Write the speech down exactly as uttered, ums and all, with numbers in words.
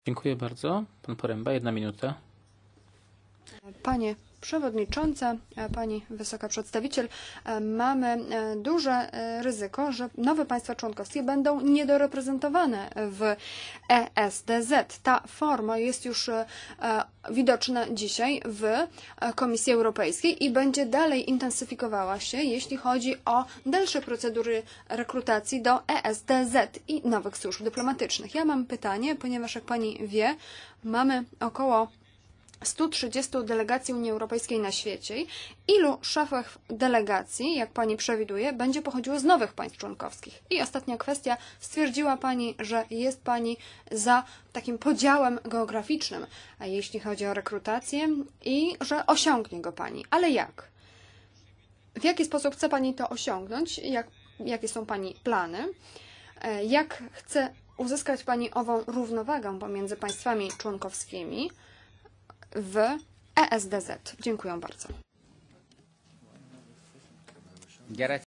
Dziękuję bardzo. Pan Poręba, jedna minuta. Panie Przewodnicząca, Pani Wysoka Przedstawiciel, mamy duże ryzyko, że nowe państwa członkowskie będą niedoreprezentowane w E S D Z. Ta forma jest już widoczna dzisiaj w Komisji Europejskiej i będzie dalej intensyfikowała się, jeśli chodzi o dalsze procedury rekrutacji do E S D Z i nowych służb dyplomatycznych. Ja mam pytanie, ponieważ jak Pani wie, mamy około stu trzydziestu delegacji Unii Europejskiej na świecie. Ilu szefów delegacji, jak Pani przewiduje, będzie pochodziło z nowych państw członkowskich? I ostatnia kwestia. Stwierdziła Pani, że jest Pani za takim podziałem geograficznym, a jeśli chodzi o rekrutację i że osiągnie go Pani. Ale jak? W jaki sposób chce Pani to osiągnąć? Jak, jakie są Pani plany? Jak chce uzyskać Pani ową równowagę pomiędzy państwami członkowskimi w E S D Z? Dziękuję bardzo.